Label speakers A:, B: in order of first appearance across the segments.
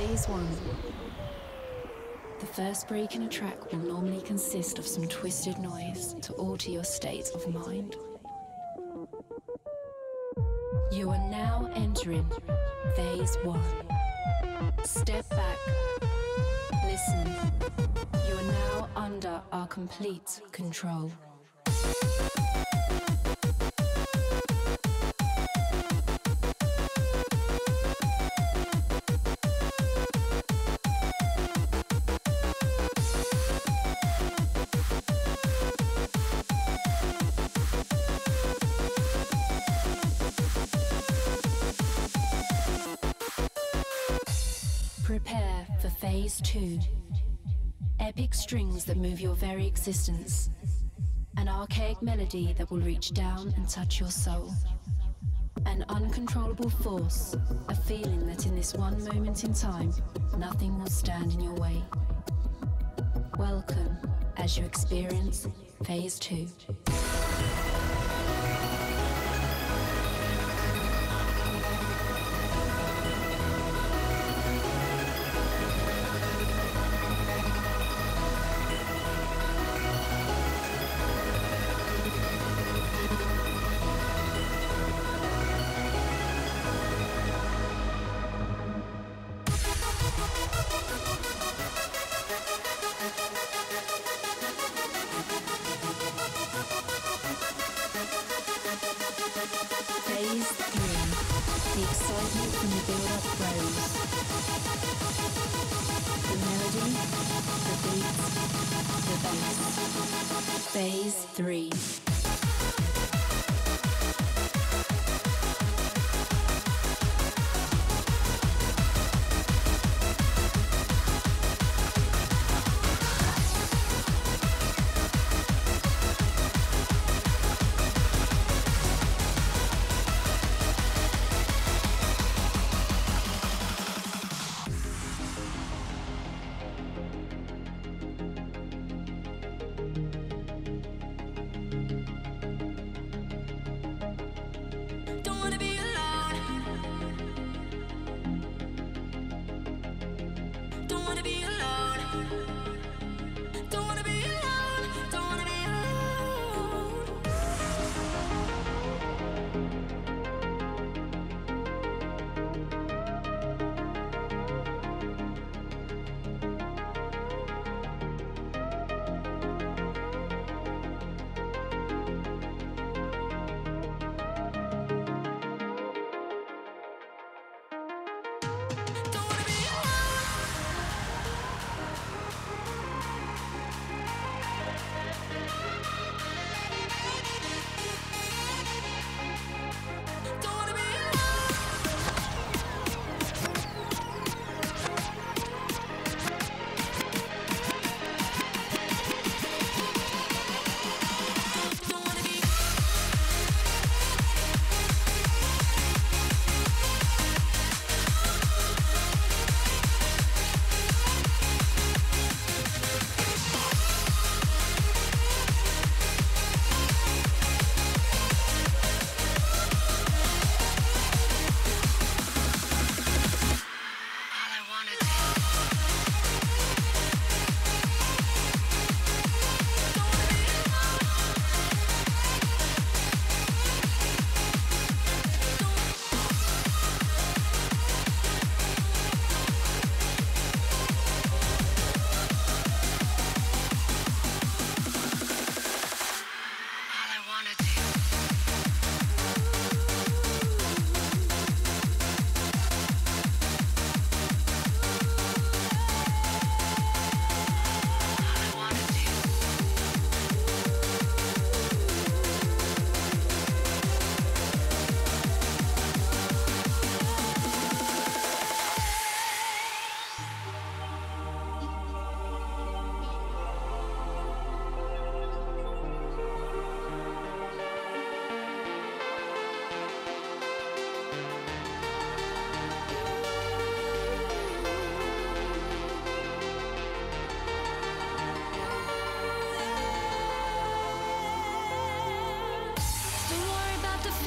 A: Phase 1. The first break in a track will normally consist of some twisted noise to alter your state of mind. You are now entering Phase 1. Step back, listen. You are now under our complete control. Prepare for Phase 2. Epic strings that move your very existence. An archaic melody that will reach down and touch your soul. An uncontrollable force, a feeling that in this one moment in time, nothing will stand in your way. Welcome as you experience Phase 2. Phase 3. The excitement from the build-up grows. The melody, the beat, the bass. Phase 3.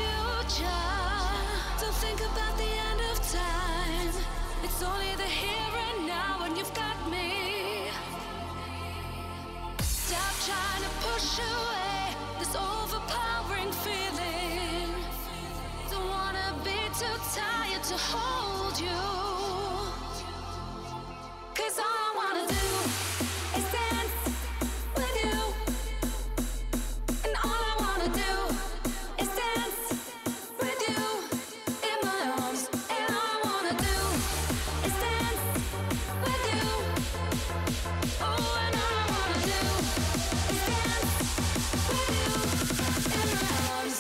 B: Don't think about the end of time. It's only the here
A: wash away this overpowering feeling. Don't wanna be too tired to hold you. 'Cause all I wanna do is dance with you. And all I wanna do is dance with you in my arms. And all I wanna do is dance with you. Oh, and all I wanna do is dance with you in my arms.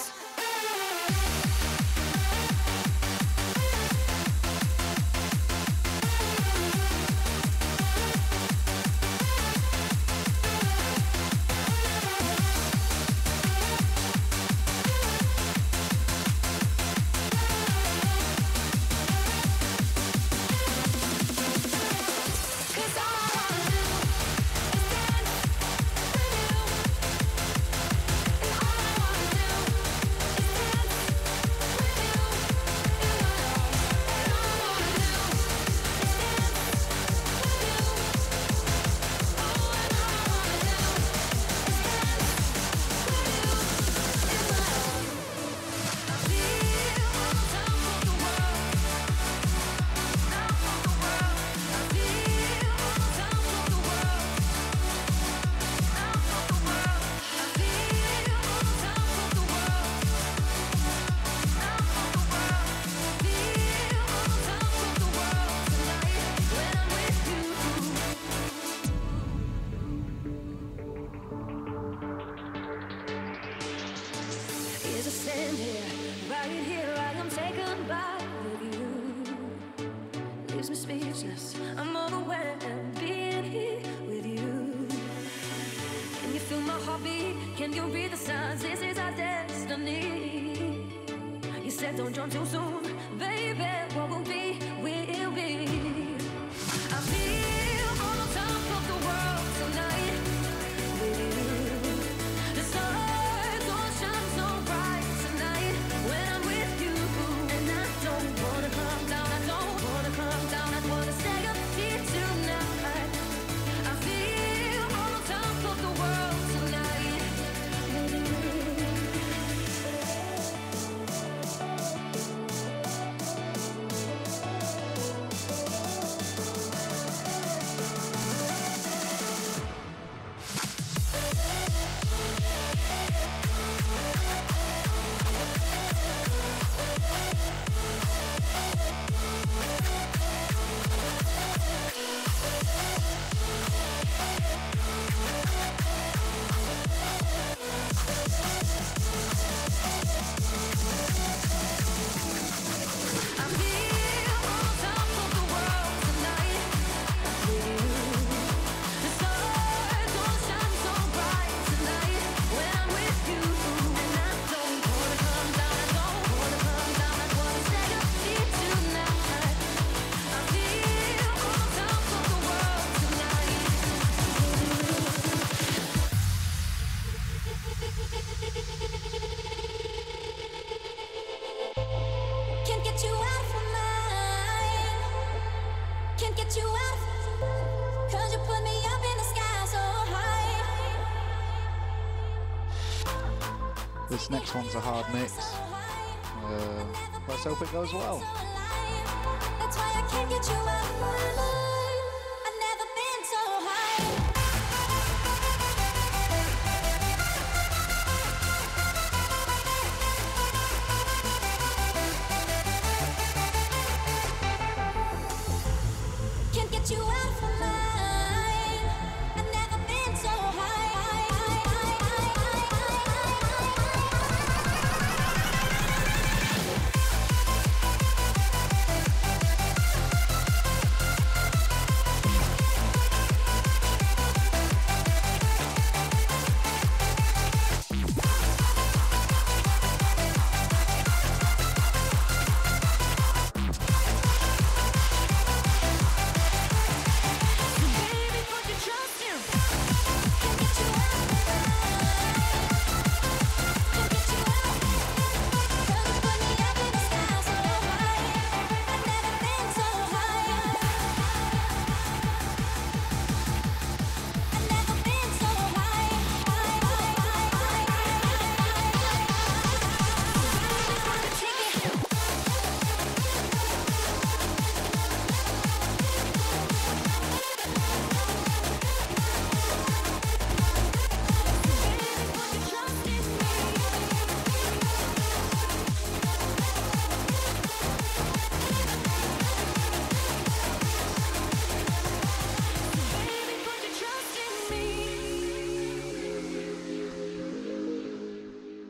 B: This next one's a hard mix. Let's hope it goes well.
A: That's why I can't get you out of my mind. I've never been so high. Can't get you out of my mind. I've never been so high.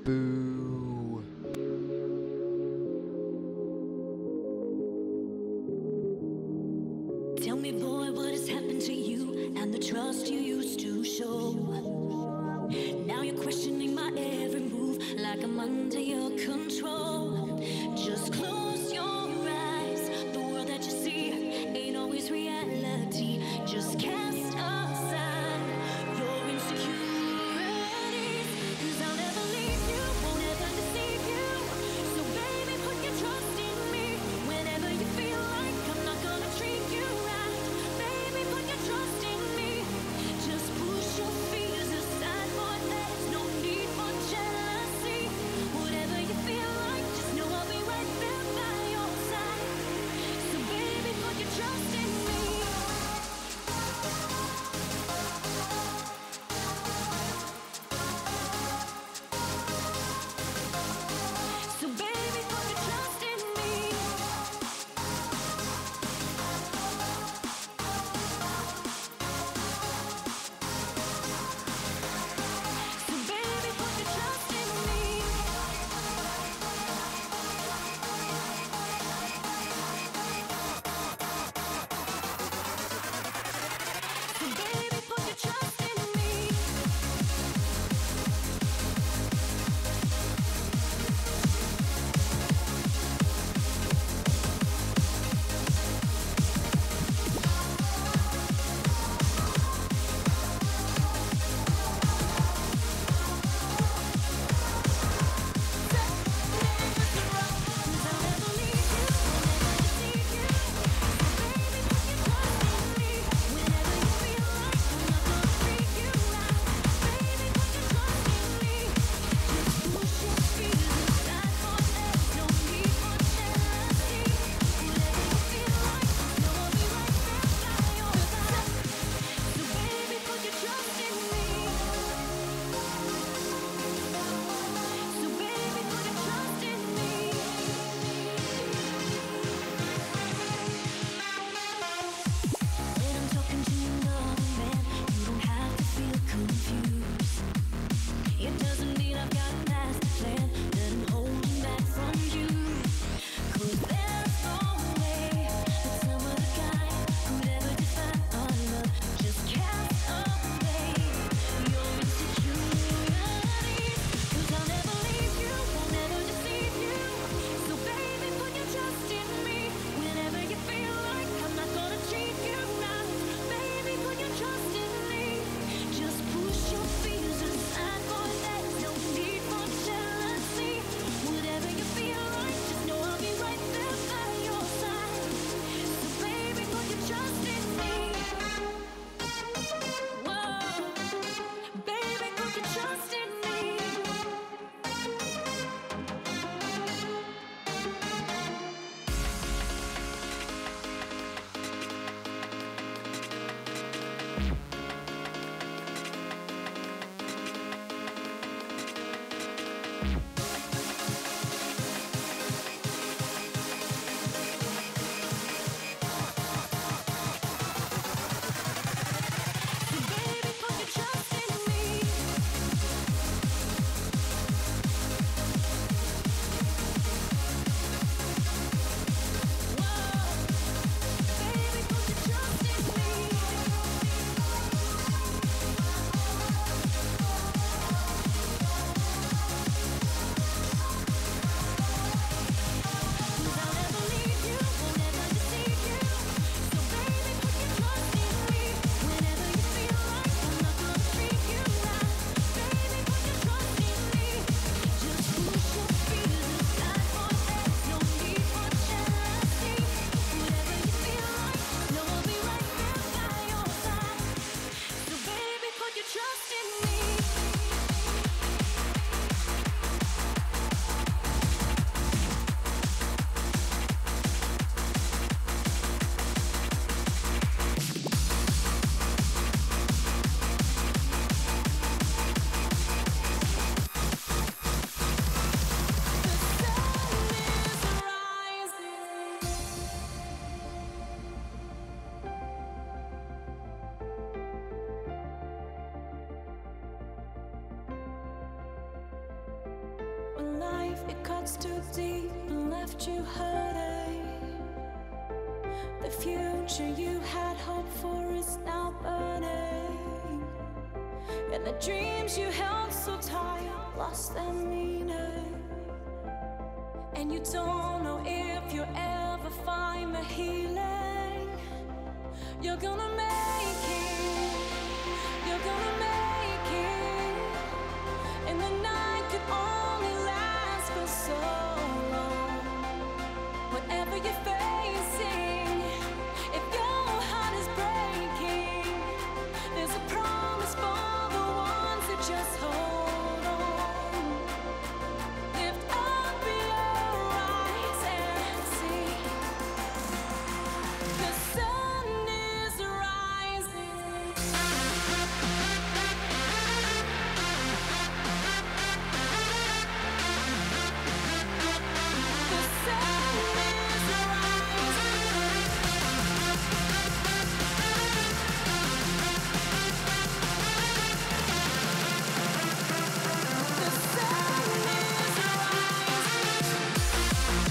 B: Boo.
C: Tell me, boy, what has happened to you and the trust you used to show? Now you're questioning my every move like I'm under your control. Just close your eyes. The world that you see ain't always reality. Just cast aside your insecurities, 'cause I'll never leave you, won't ever deceive you. So baby, put your trust in me. Whenever you feel like I'm not gonna treat you right, baby, put your trust in me. Just push your fears aside, boy, there's no need for jealousy. Whatever you feel like, just know I'll be right there by your side. So baby, put your trust in me. It cuts too deep and left you hurting. The future you had hoped for is now burning, and the dreams you held so tight lost their meaning. And you don't know if you'll ever find the healing. You're gonna make it, you're gonna make it. And the night could only last for so long. Whatever you're facing, if your heart is breaking, there's a promise for the ones that just hold on. Lift up your eyes and see, the sun is rising. The sun is rising. The sun is rising.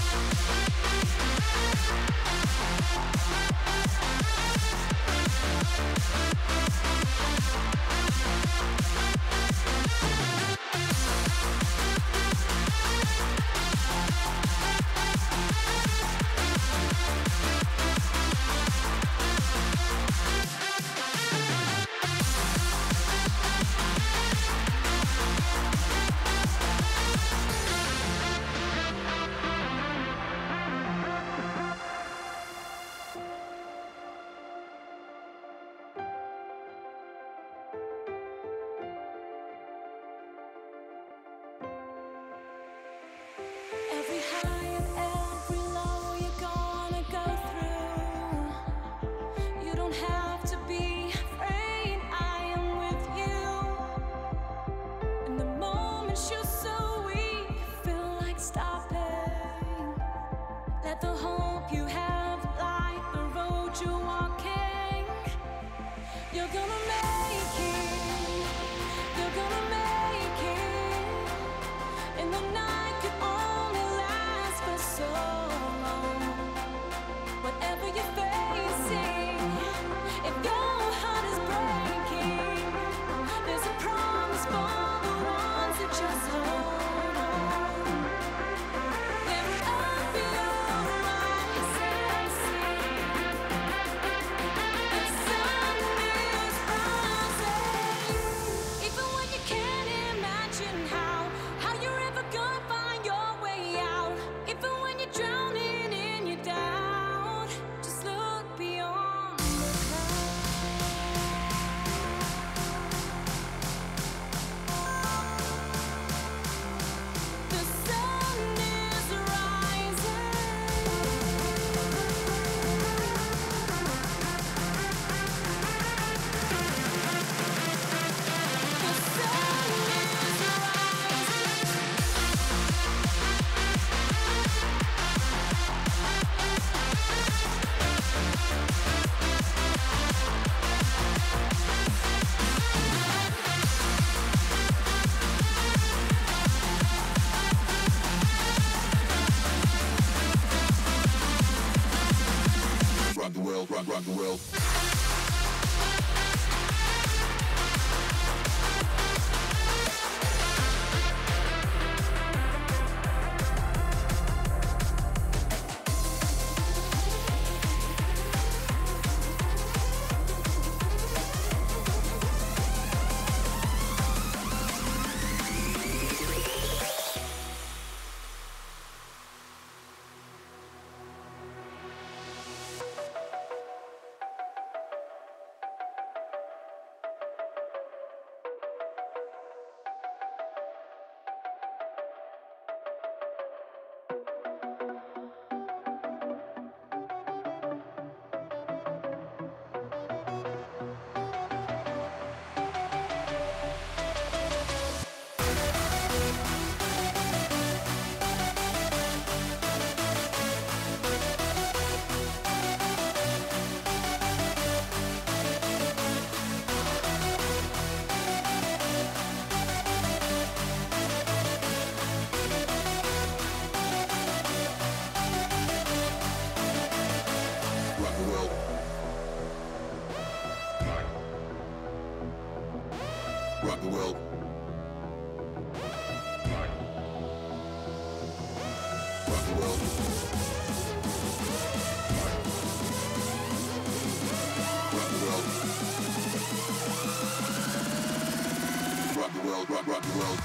C: Every high and every low you're gonna go through. You don't have to be afraid, I am with you. In the moments you're so weak, feel like stopping. Let the hope you have light the road you're walking. You're gonna make it, you're gonna make it. And the night could only last for so long. Whatever you're facing, if your heart is breaking, there's a promise for the ones that just hold on. Lift up your eyes and see, the sun is rising. Even when you can't imagine how you're ever gonna find your way out. Even when you're drowning in your doubt, just look beyond the clouds. The sun is rising. The sun is rising.
D: Rock the world, rock the world. the world. Rock the world. Rock the world. Rock the world, rock the world.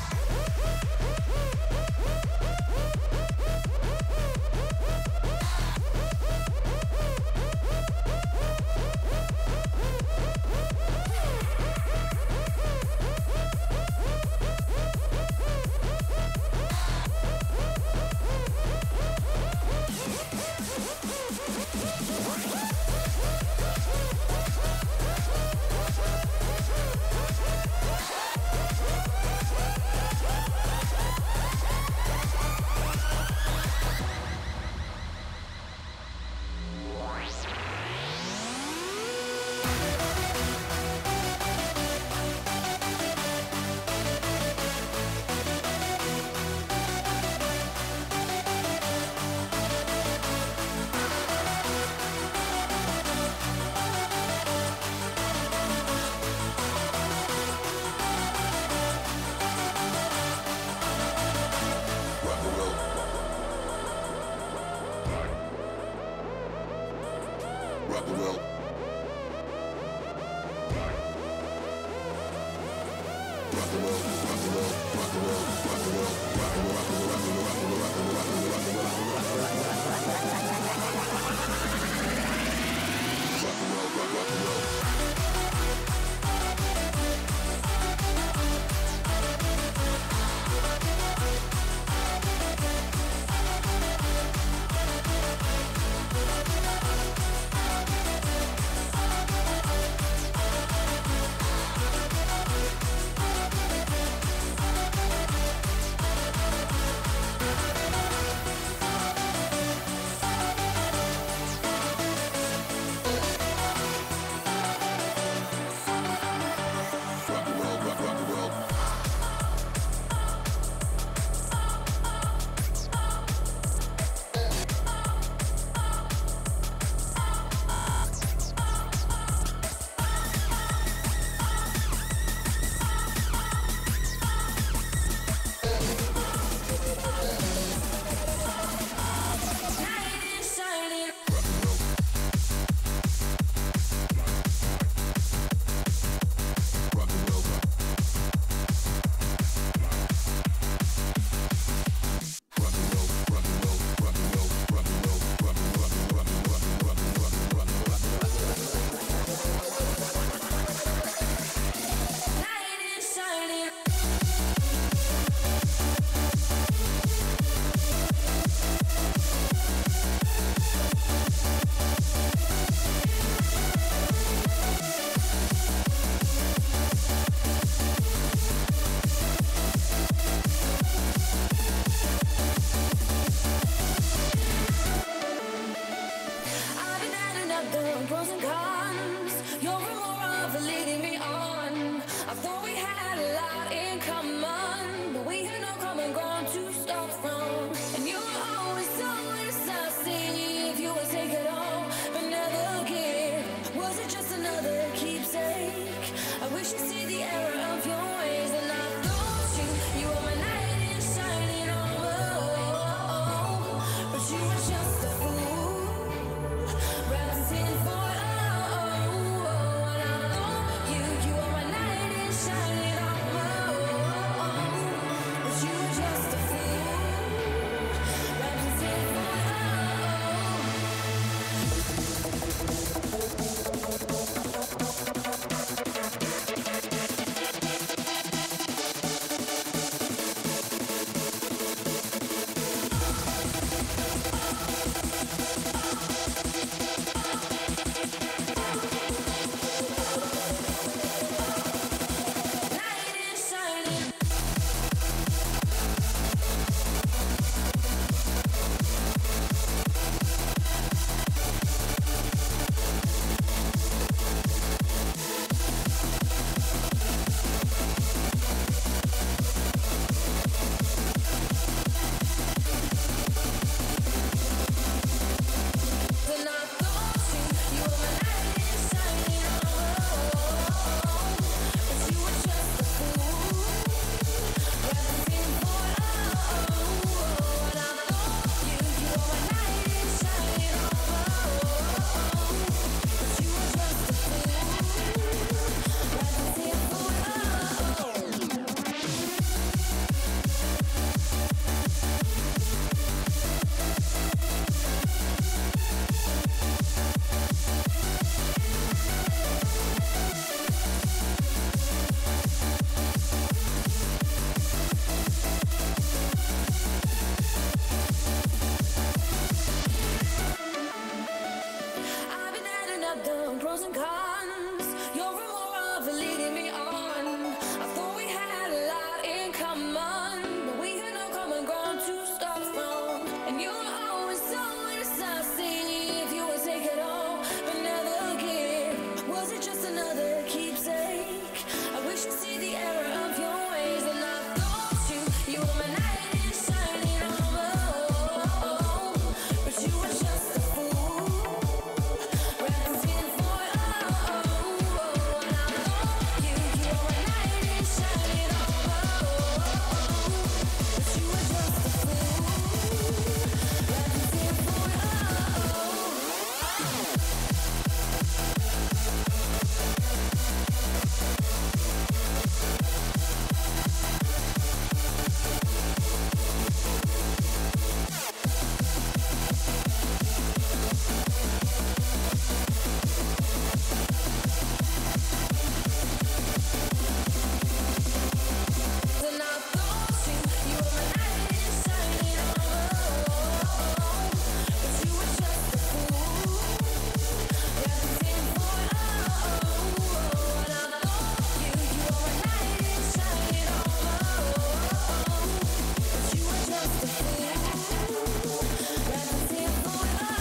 C: pros and cons. You're more of a leading me on. I thought we had a lot in common, but we had no common ground to start from. And you were always so indecisive. You would take it all, but never give. Was it just another keepsake? I wish you'd see the error of your ways. And I thought you were my knight in shining armor, but you were just a fool. Representing for and I thought you were my knight in shining armor, but you were just a fool. Representing for and I thought you were my knight in shining armor, but you were just a fool. Representing for and I thought you were my knight in shining armor, but you were just a fool. Representing for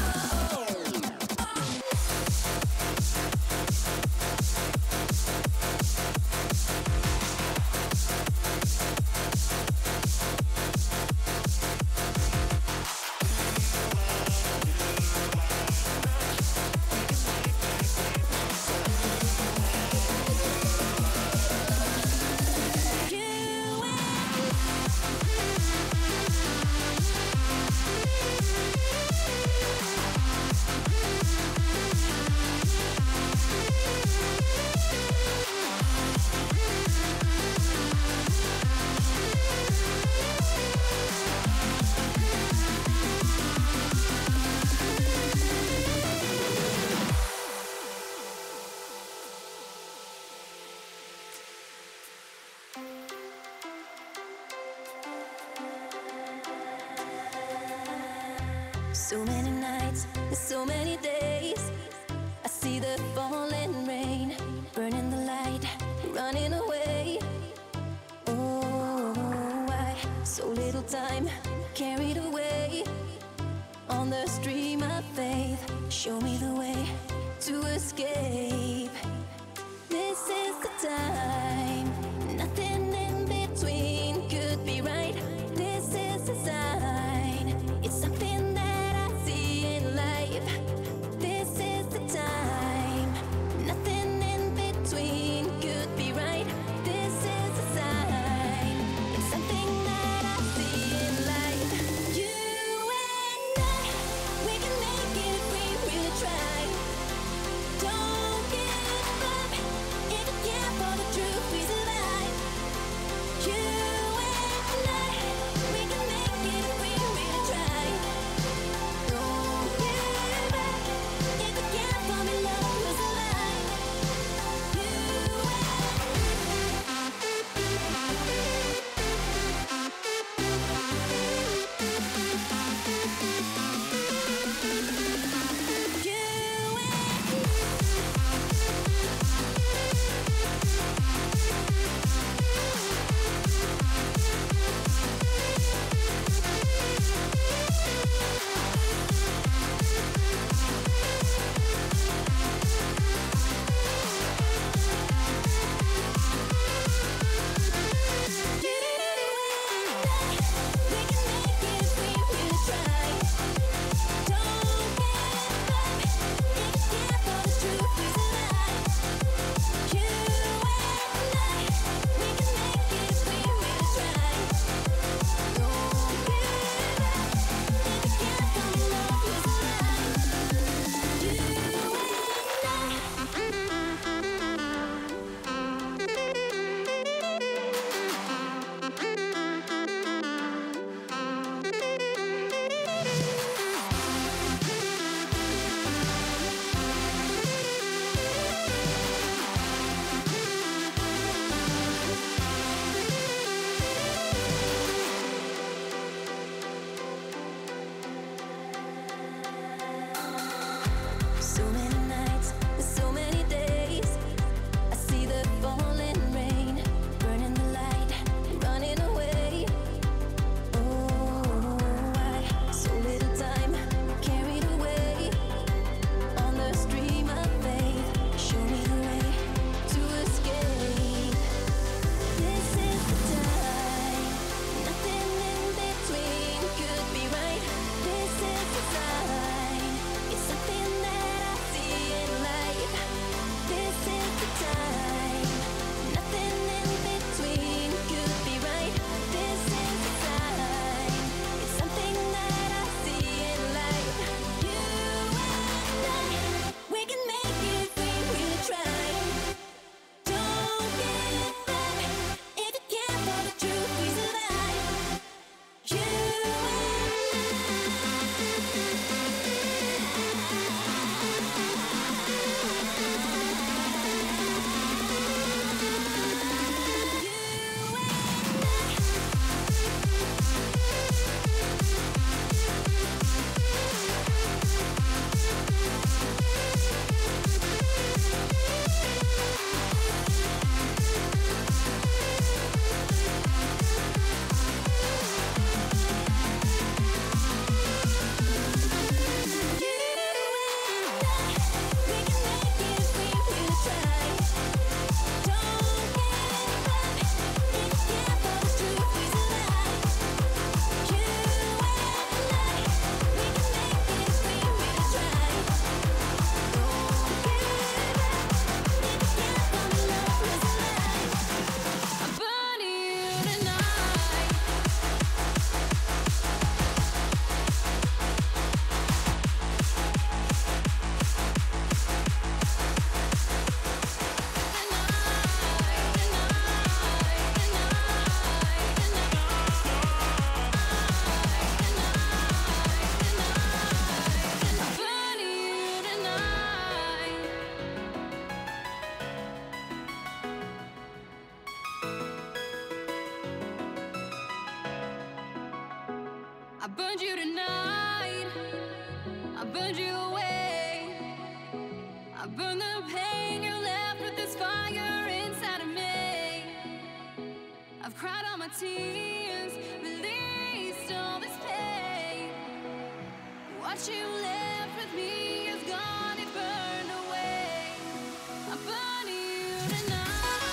C: so many nights, so many days. I see the falling rain, burning the light, running away. Oh, why so little time, carried away on the stream of faith. Show me the way to escape. This is the time, nothing in between could be right. This is the sign, it's something that I see in life. This is the time, nothing in between could be right. This is the sign, it's something that I see in life. I burned you tonight, I burned you away. I burned the pain you left with this fire inside of me. I've cried all my tears, released all this pain. What you left with me is gone, it burned away. I burn you tonight.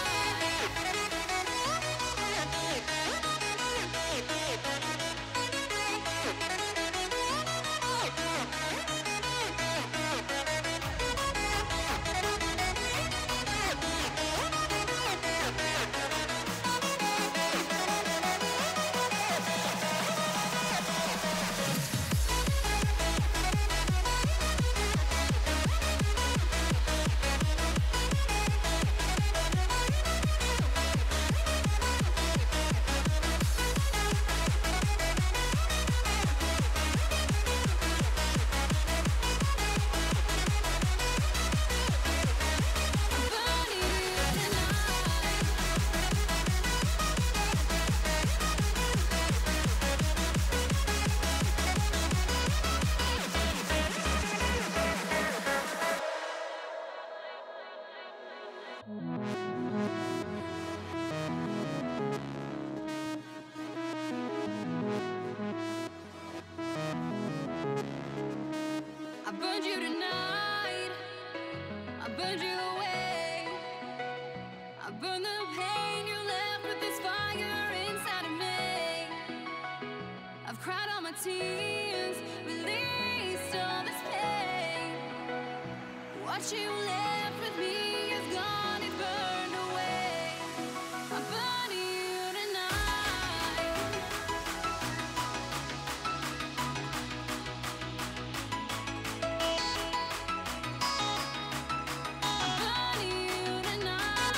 C: I burned you tonight, I burned you away. I burned the pain you left with this fire inside of me. I've cried all my tears, released all this pain. What you left with me is gone, it burned away. I burn you tonight. I burn you tonight.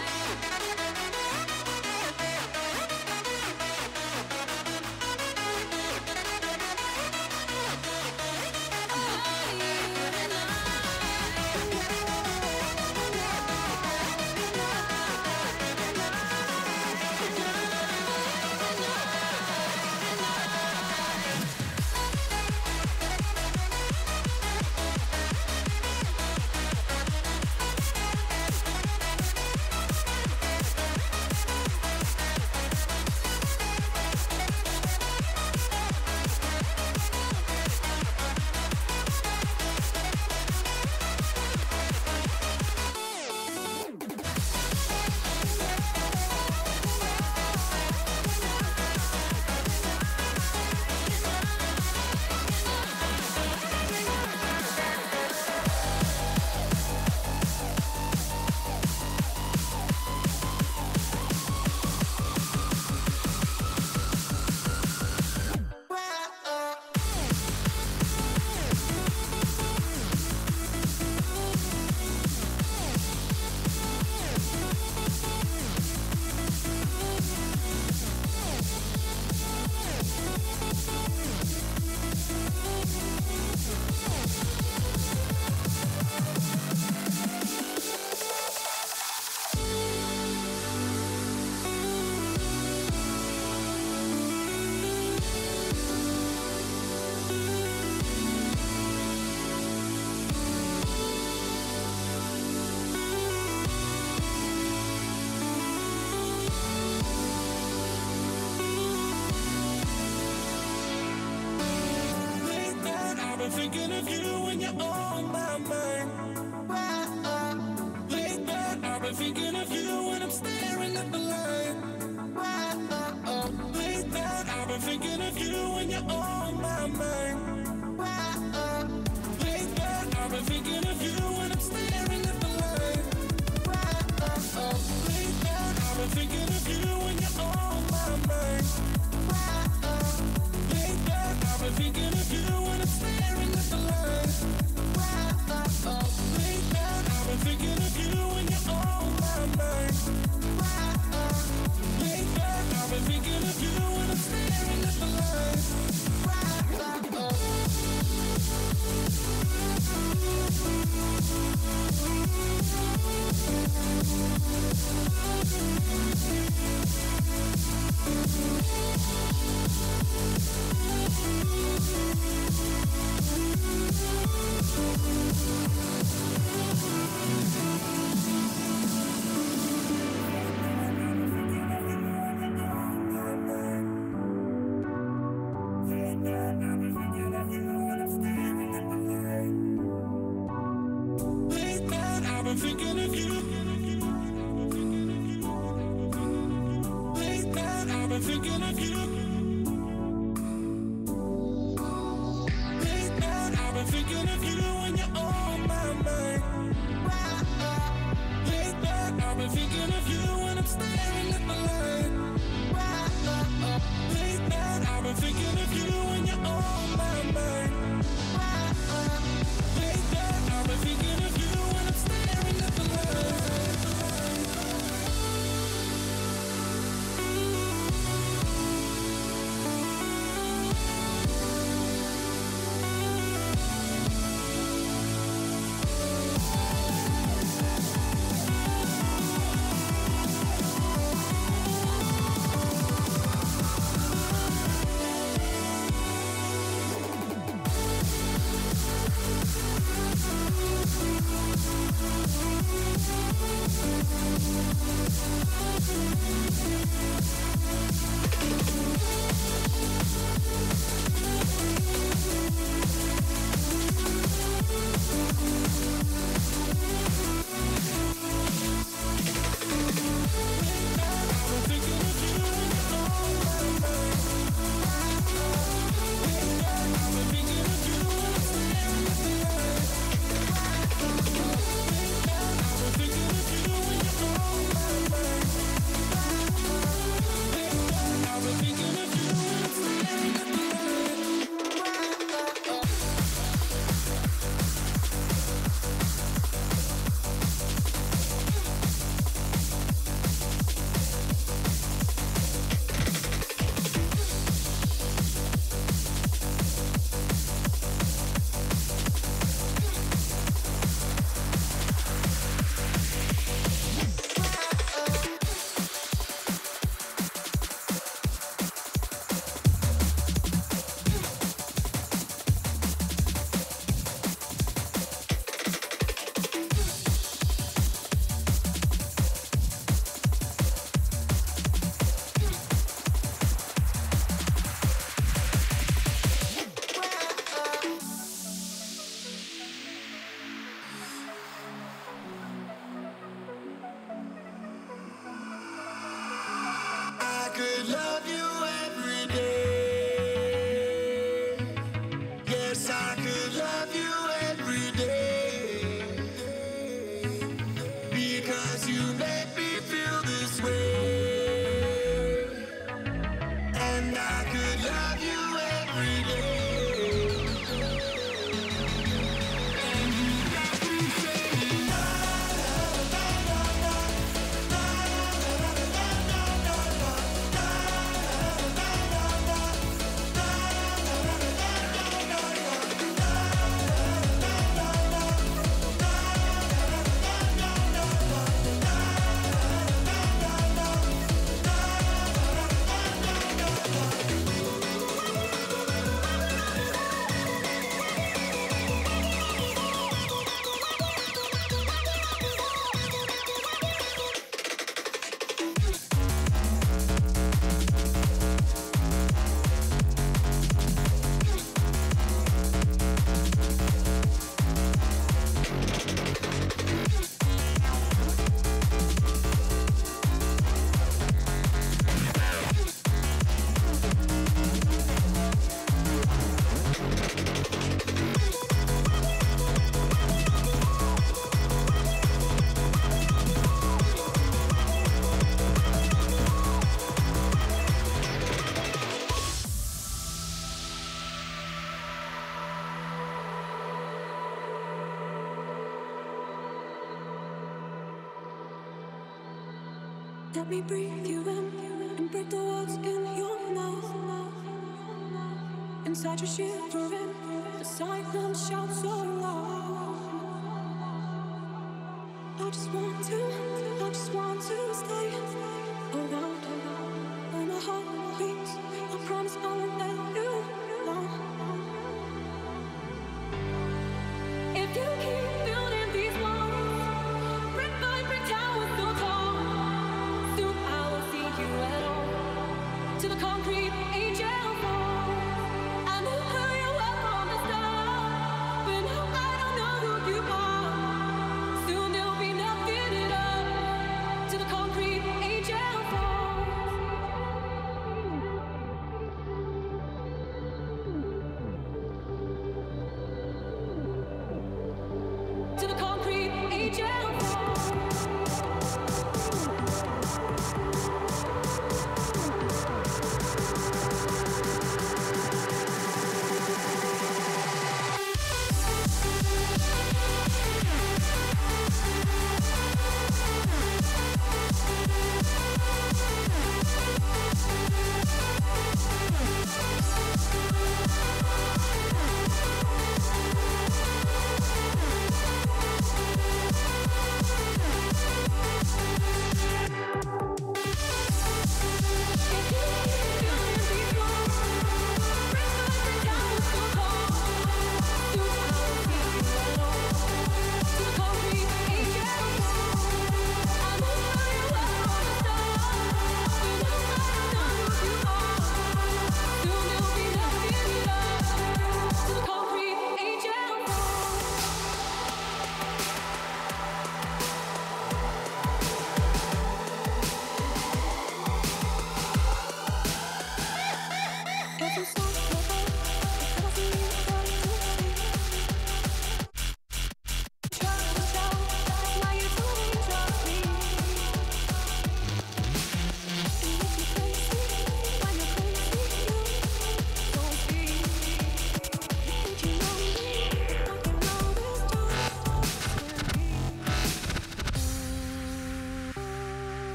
E: Thinking of you when you're on my mind. Late night, I've been thinking of you when I'm staring at the light. Late night, I've been thinking of you when you're on my mind. Late night, I've been thinking of you when I'm staring at the light. Late night, I've been thinking of you when you're on my mind. Late night, I've been thinking of you when I'm staring at the light. Late night, I've been thinking of you when you're on my mind. Late night, I've been thinking of you when I'm staring at the light.
C: Let me breathe you in and break the walls in your mouth. Inside you're shivering, the silence shouts so loud. I just want to stay around where my heart beats. I promise I won't let you down. If you keep building these walls, brick by brick towers so tall, soon I won't see you at all. To the concrete angel falls, and the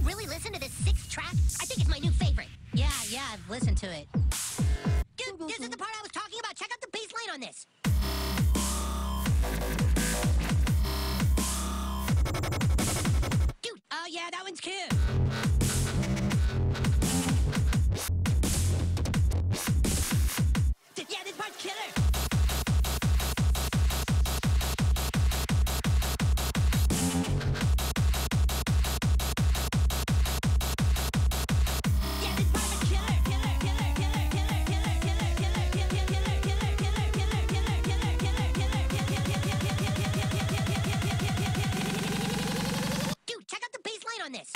F: really listen to this 6th track? I think it's my new favorite. Yeah, I've listened to it. Dude, this is the part I was talking about. Check out the bass line on this. Dude, oh yeah, that one's cute. Yeah, this part's killer. On this.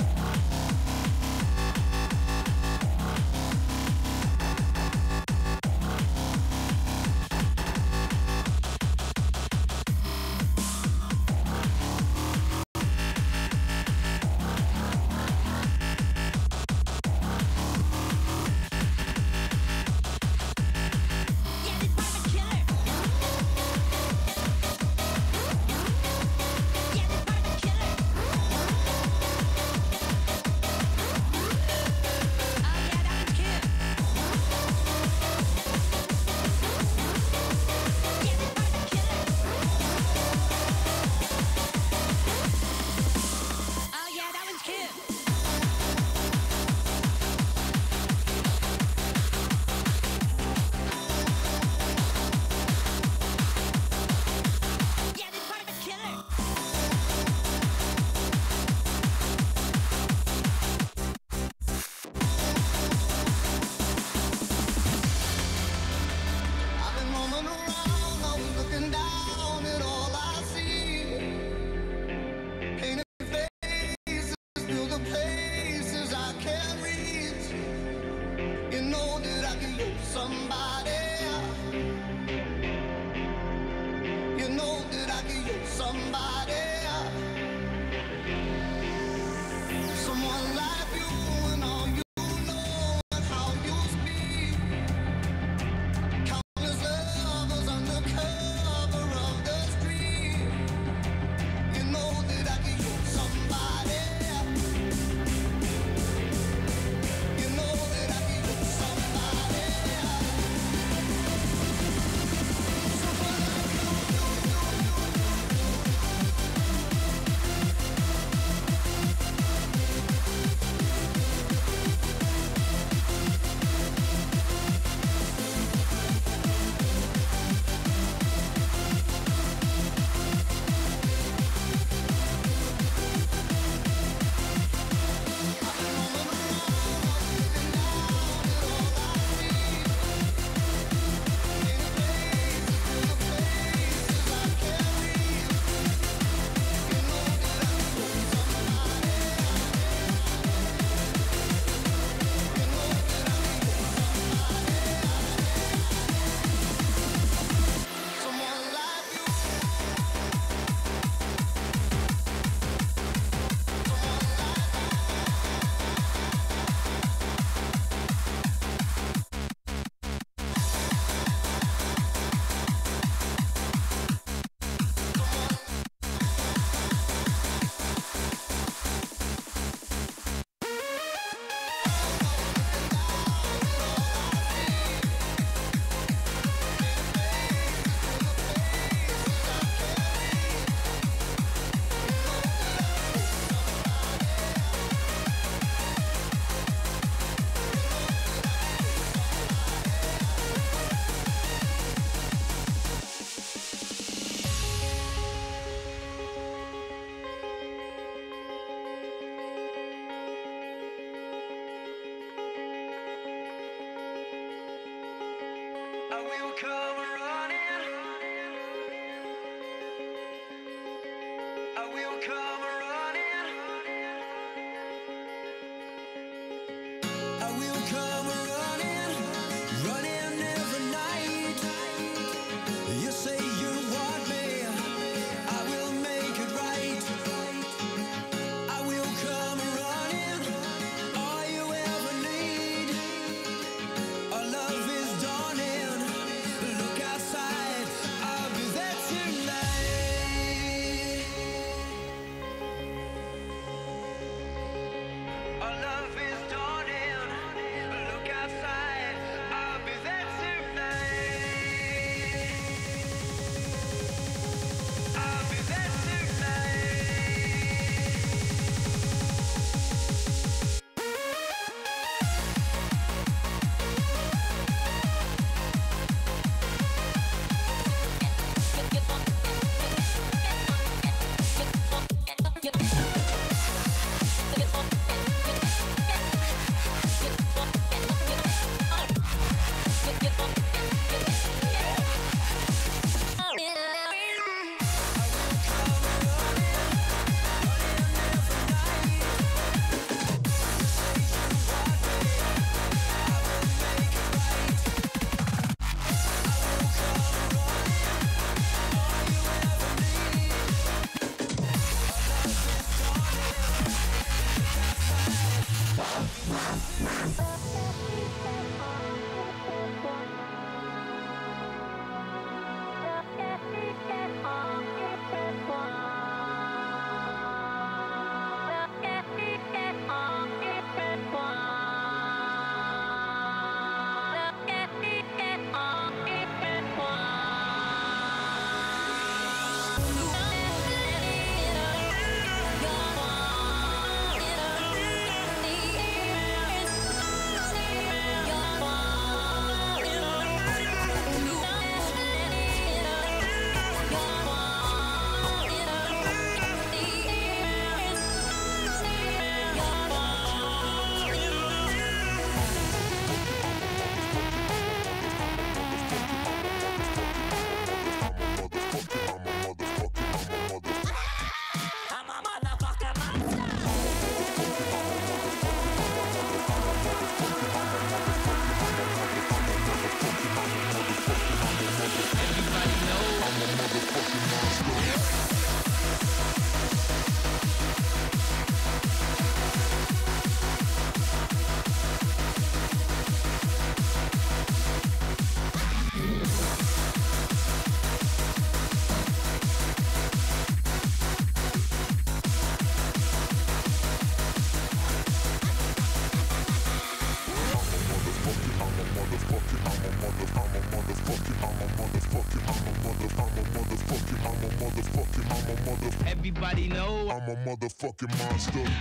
E: Everybody know
D: I'm a motherfucking monster.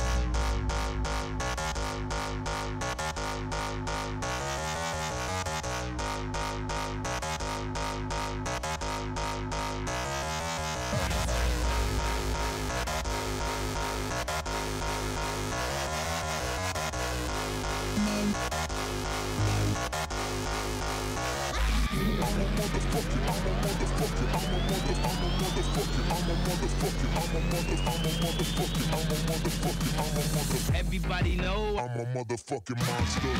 E: everybody know
D: I'm a motherfucking monster.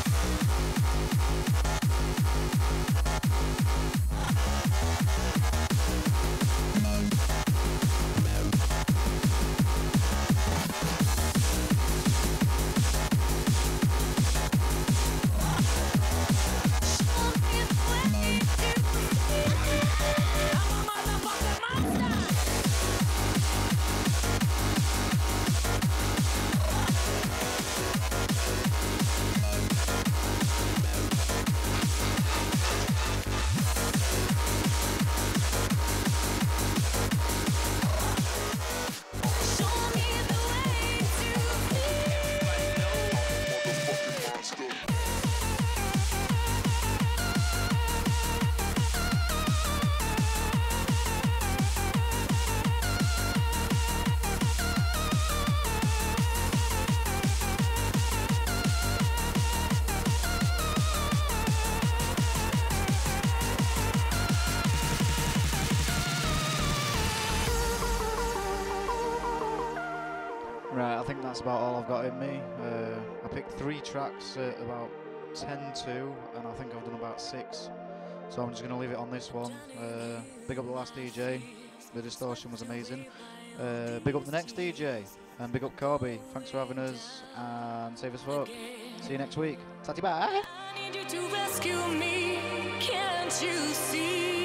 B: Right, I think that's about all I've got in me. I picked 3 tracks at about 10-2, and I think I've done about 6. So I'm just going to leave it on this one. Big up the last DJ, the distortion was amazing. Big up the next DJ, and big up Corby. Thanks for having us, and save us folk. See you next week. Tatty bye.
C: I need you to rescue me, can't you see?